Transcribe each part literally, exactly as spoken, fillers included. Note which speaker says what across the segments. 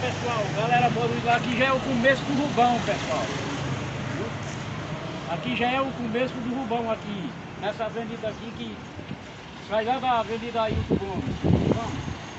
Speaker 1: pessoal, galera boa, aqui já é o começo do Rubão, pessoal. Aqui já é o começo do Rubão aqui, nessa avenida aqui que sai lá da avenida Ailton Gomes. Vamos.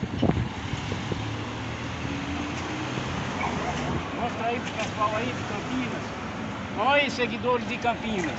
Speaker 1: Mostra aí pro pessoal aí de Campinas. Olha aí, seguidores de Campinas.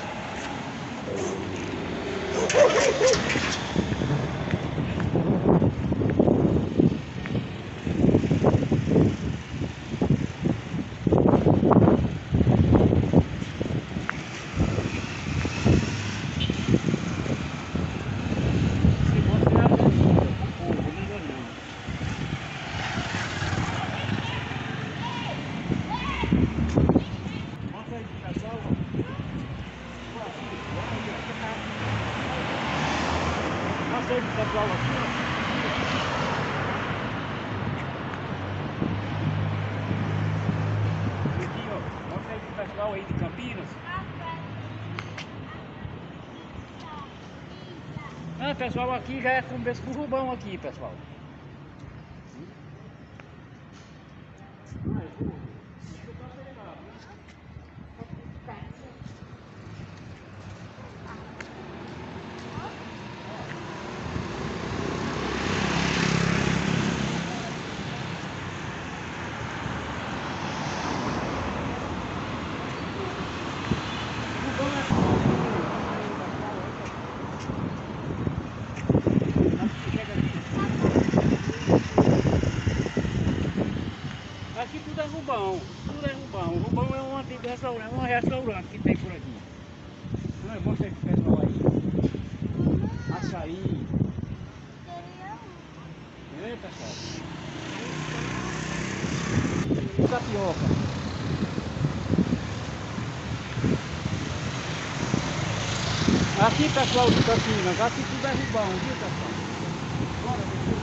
Speaker 1: Mostra aí pro pessoal aqui, ó. Aqui, ó. Mostra aí pro pessoal aí de Campinas. Ah, pessoal, aqui já é começo do Rubão aqui, pessoal. Aqui tudo é Rubão, tudo é Rubão. Rubão é um antigo restaurante, um restaurante que tem por aqui. Não é bom você que pessoal aí. Açaí. É, pessoal. Tapioca. Aqui, pessoal de Campinas, aqui tudo é Rubão, viu, pessoal? Bora,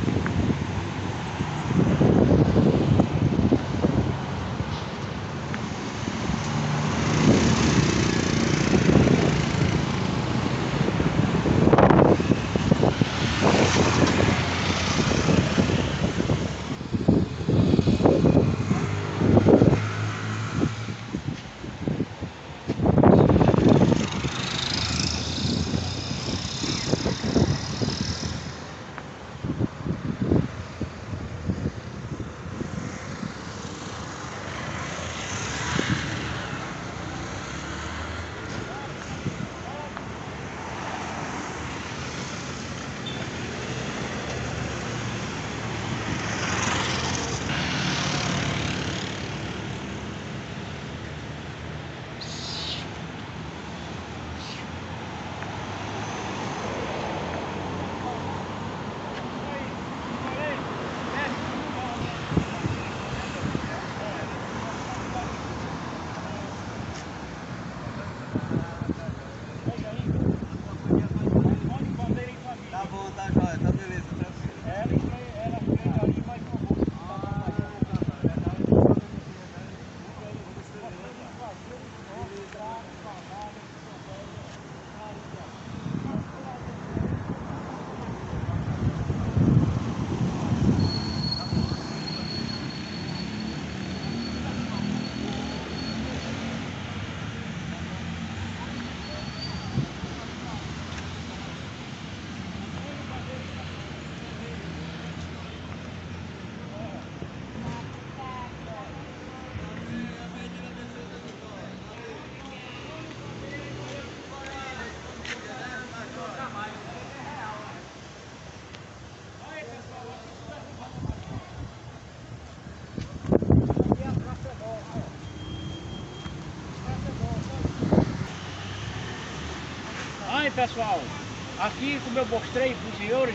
Speaker 1: aí, pessoal, aqui como eu mostrei para os senhores,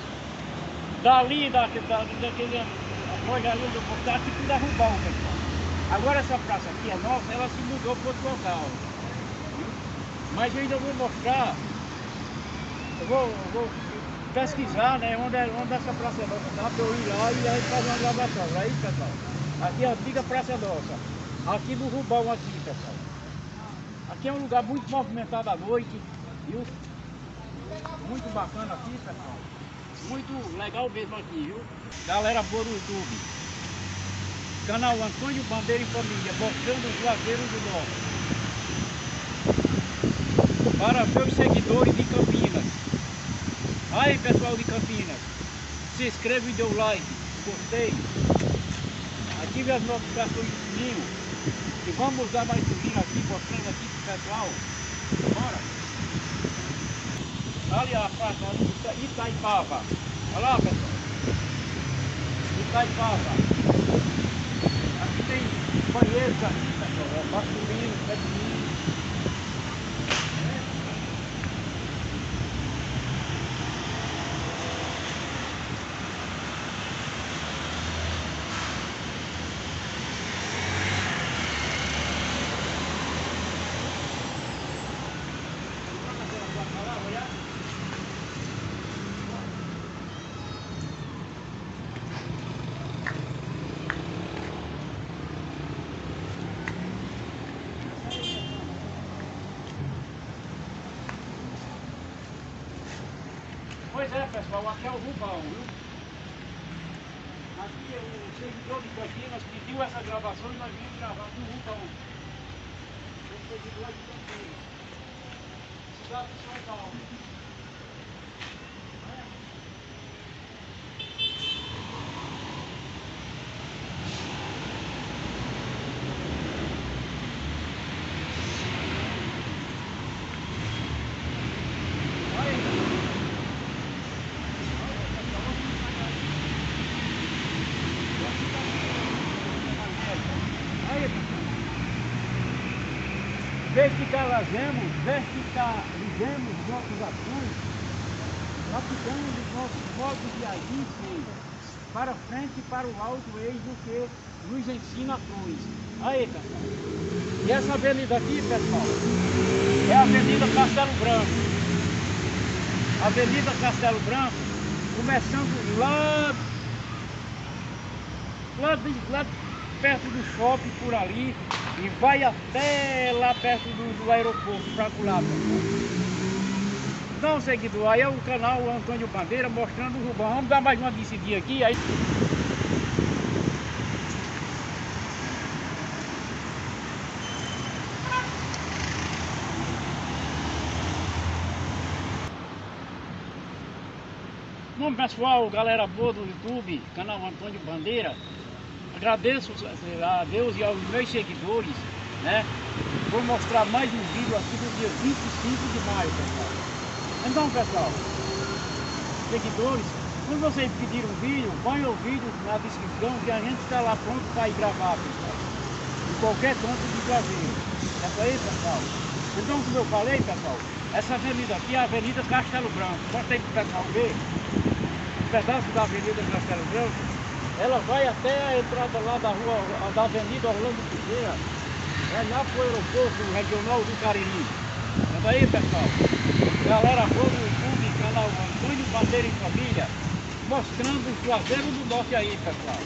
Speaker 1: dali, da, da, daquele loja ali do mostrei, aqui tudo é Rubão, pessoal. Agora essa praça aqui é nossa, ela se mudou para outro local. Mas eu ainda vou mostrar, eu vou, eu vou pesquisar, né, onde, onde essa praça é nossa, tá? Para eu ir lá e aí fazer uma gravação, não é isso, pessoal? Aqui é a antiga praça nossa, aqui no Rubão aqui, pessoal. Aqui é um lugar muito movimentado à noite, viu? Muito bacana aqui, pessoal. Muito legal mesmo aqui, viu? Galera boa no YouTube. canal Antônio Bandeira e Família, mostrando o Juazeiro do Norte. Para meus seguidores de Campinas. Aí, pessoal de Campinas, se inscreve e dê o like, gostei. Ative as notificações do sininho. E vamos dar mais um vídeo aqui, mostrando aqui pro pessoal. Bora! Ali a praça de Itaipava. Olha lá, pessoal. Itaipava. Aqui tem banheiros aqui, pessoal. Masculino, feminino. Pois é, pessoal, aqui é o Rubão, viu? Aqui é o seguidor de Campinas pediu essa gravação e nós vimos gravar com o Rubão. O seguidor de Campinas. Cidade de São Paulo. Vesticalizemos, vesticalizemos nossas ações, lapidando os nossos modos de agir para frente e para o alto, eis o que nos ensina a cruz. Aí, pessoal. E essa avenida aqui, pessoal, é a Avenida Castelo Branco. Avenida Castelo Branco, começando lá, lá, de, lá perto do shopping por ali e vai até lá perto do, do aeroporto para lá. Então, seguidor, aí é o canal Antônio Bandeira mostrando o Rubão. Vamos dar mais uma descidinha aqui. Aí... Bom, pessoal, galera boa do YouTube, canal Antônio Bandeira. Agradeço a Deus e aos meus seguidores, né, por mostrar mais um vídeo aqui do dia vinte e cinco de maio, pessoal. Então, pessoal, seguidores, quando vocês pedirem um vídeo, põe o vídeo na descrição que a gente está lá pronto para ir gravar, pessoal. Em qualquer canto de Brasil. É isso aí, pessoal. Então, como eu falei, pessoal, essa avenida aqui é a Avenida Castelo Branco. Bota aí para o pessoal ver um pedaço da Avenida Castelo Branco. Ela vai até a entrada lá da rua, da Avenida Orlando Pereira, é lá para o aeroporto regional do Cariri. É aí, pessoal. Galera boa do YouTube, canal Antônio Bandeira e Família, mostrando o Juazeiro do Norte aí, pessoal.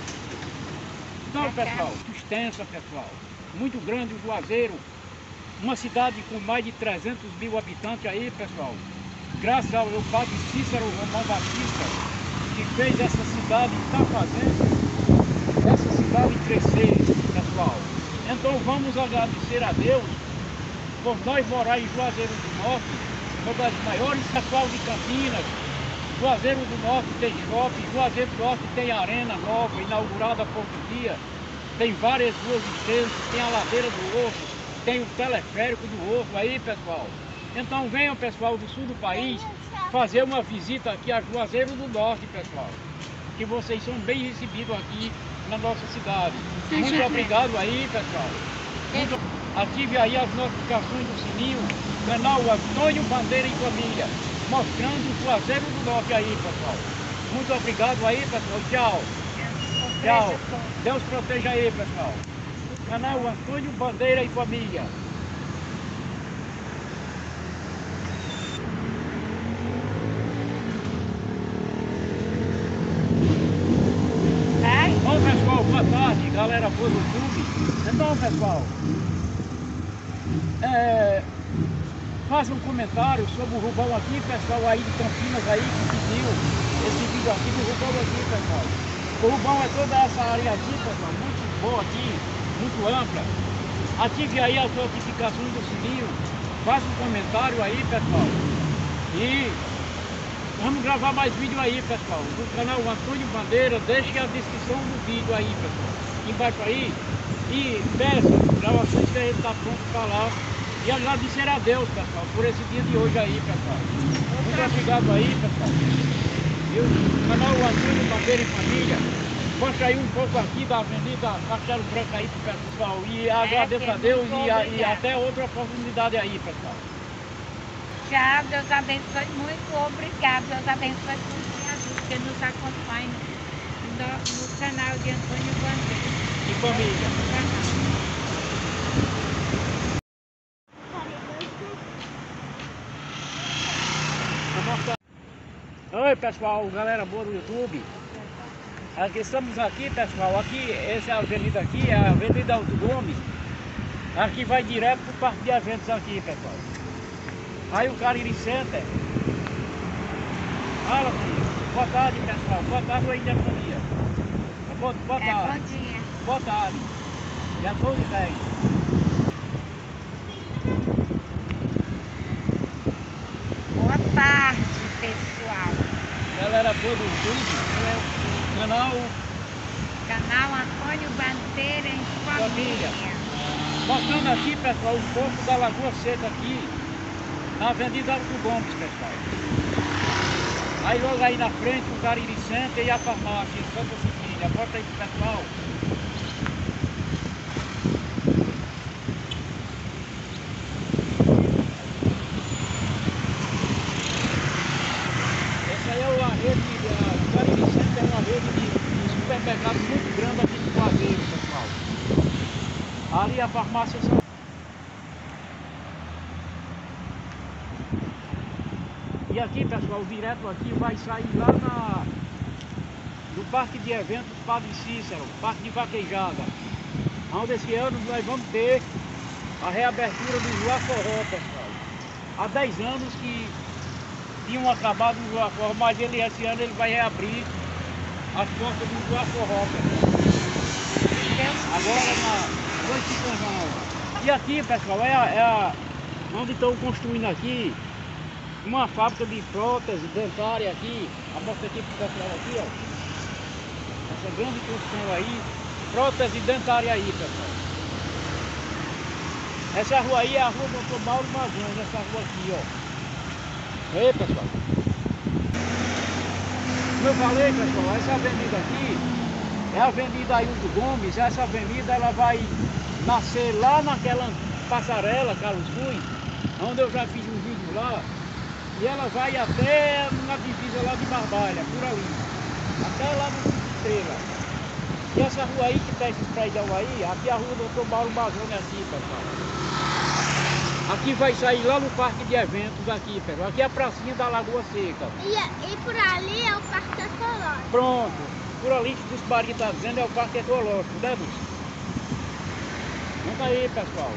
Speaker 1: Então, pessoal, extensa, pessoal. Muito grande o Juazeiro. Uma cidade com mais de trezentos mil habitantes aí, pessoal. Graças ao meu padre Cícero Romão Batista, que fez essa cidade, está fazendo essa cidade crescer, pessoal. Então vamos agradecer a Deus por nós morar em Juazeiro do Norte, uma das maiores pessoal de Campinas. Juazeiro do Norte tem shopping, Juazeiro do Norte tem arena nova, inaugurada há pouco dia, tem várias ruas extensas, tem a ladeira do Osso, tem o teleférico do Osso aí, pessoal. Então venham, pessoal do sul do país, fazer uma visita aqui a Juazeiro do Norte, pessoal. Que vocês são bem recebidos aqui na nossa cidade. Muito obrigado aí, pessoal. Muito... Ative aí as notificações do sininho, canal Antônio Bandeira e Família, mostrando o Juazeiro do Norte aí, pessoal. Muito obrigado aí, pessoal. Tchau. Tchau. Deus proteja aí, pessoal. Canal Antônio Bandeira e Família. Bom, pessoal, boa tarde, galera boa do YouTube. Então, pessoal, é, faça um comentário sobre o Rubão aqui, pessoal aí de Campinas aí que pediu esse vídeo aqui do Rubão aqui, pessoal. O Rubão é toda essa área aqui, pessoal, muito boa aqui, muito ampla. Ative aí as notificações do sininho, faça um comentário aí, pessoal. E vamos gravar mais vídeo aí, pessoal, do canal Antônio Bandeira. Deixe a descrição do vídeo aí, pessoal, embaixo aí. E peça gravações que a gente está pronto para lá. E agradecer a Deus, pessoal, por esse dia de hoje aí, pessoal. Muito obrigado aí, pessoal. E o canal Antônio Bandeira e Família. Mostra aí um pouco aqui da Avenida Castelo Branco aí pro pessoal. E agradeço a Deus e, a, e até outra oportunidade aí, pessoal.
Speaker 2: Tchau, Deus abençoe, muito obrigado. Deus abençoe por todos que nos acompanham no, no canal de Antônio Bandeira
Speaker 1: E família. Oi pessoal, galera boa do YouTube. Aqui, estamos aqui, pessoal. Aqui, essa avenida aqui é a Avenida Alto Gomes. Aqui vai direto para o parque de eventos aqui, pessoal. Aí o Cariri Center. Fala, filho. Boa tarde, pessoal. Boa tarde ou ainda é bom dia? Boa, boa
Speaker 2: É,
Speaker 1: tarde.
Speaker 2: bom dia.
Speaker 1: Boa tarde. Já sou de dez.
Speaker 2: Boa tarde, pessoal.
Speaker 1: Galera boa do YouTube. Canal
Speaker 2: Canal Antônio Bandeira em Família.
Speaker 1: Mostrando aqui, pessoal, um pouco da Lagoa Seca aqui, na Avenida Alto Gomes, pessoal. Aí logo aí na frente o Cariri Center e a farmácia Santa Cecília. Bota aí pro pessoal. Essa aí é a rede, o Cariri Center é uma rede de supermercado muito grande aqui do Juazeiro, pessoal. Ali a farmácia São... E aqui, pessoal, direto aqui vai sair lá na do Parque de Eventos Padre Cícero, Parque de Vaquejada, onde esse ano nós vamos ter a reabertura do Joá Forró, pessoal. Há dez anos que tinham acabado o Joá Forró, mas ele, esse ano ele vai reabrir as portas do Joá Forró, pessoal. Agora na noite de São João. E aqui, pessoal, é, a, é a, onde estão construindo aqui uma fábrica de prótese dentária aqui. A mostra aqui pro pessoal aqui, ó. Essa grande construção aí, prótese dentária aí, pessoal. Essa rua aí é a rua doutor Mauro Mazões, essa rua aqui, ó. Aí, pessoal. Como eu falei, pessoal, essa avenida aqui é a Avenida Ailton Gomes. Essa avenida ela vai nascer lá naquela passarela Carlos Ruiz, onde eu já fiz um vídeo lá, e ela vai até na divisa lá de Barbalha, por ali, até lá no Estrela. E essa rua aí que tem esses prédios aí, aqui é a rua doutor Mauro Mazone aqui, pessoal. Aqui vai sair lá no parque de eventos aqui, pessoal. Aqui é a pracinha da Lagoa Seca.
Speaker 3: E, e por ali é o parque ecológico.
Speaker 1: Pronto. Por ali que os Bari está dizendo é o parque ecológico, né, Dulce? Vamos aí, pessoal.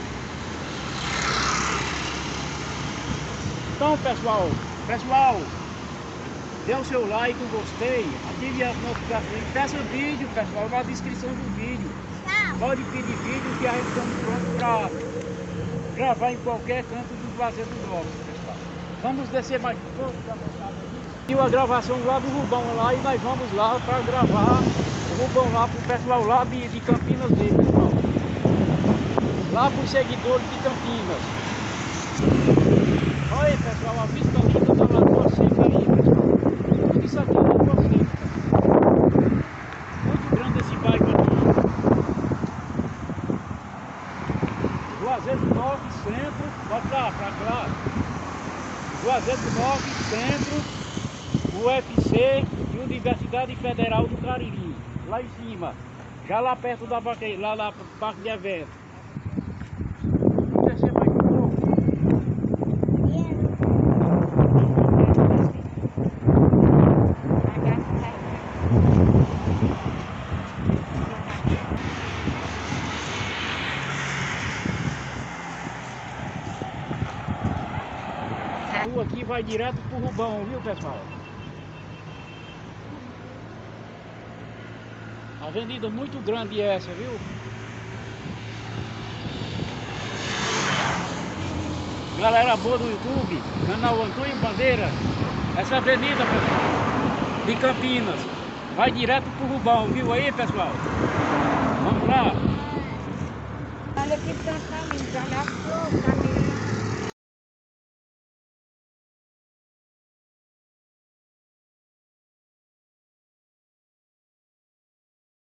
Speaker 1: Então, pessoal, pessoal, dê o seu like, o gostei, ative as notificações, peça o vídeo, pessoal, na descrição do vídeo.
Speaker 3: Tchau.
Speaker 1: Pode pedir vídeo que a gente estamos prontos para gravar em qualquer canto do Juazeiro do Norte, pessoal. Vamos descer mais um pouco para mostrar aqui. E uma gravação lá do Rubão lá, e nós vamos lá para gravar o Rubão lá para o pessoal lá de, de Campinas dele, pessoal. Lá para os seguidores de Campinas. Olha aí, pessoal, a vista linda da Lagoa Seca aí, pessoal. Tudo isso aqui é Lagoa Seca. Muito grande esse bairro aqui. Juazeiro do Norte, centro, pode lá, para lá. Juazeiro do Norte, centro, U F C e Universidade Federal do Cariri, lá em cima, já lá perto da Baque, lá, lá pro Parque de Eventos. Vamos descer mais um pouco. A rua aqui vai direto pro Rubão, viu, pessoal? Avenida muito grande essa, viu? Galera boa do YouTube, canal Antônio Bandeira. Essa avenida, pessoal, de Campinas, vai direto pro Rubão, viu aí, pessoal? Vamos lá.
Speaker 2: Olha que tanta linda, olha a flor,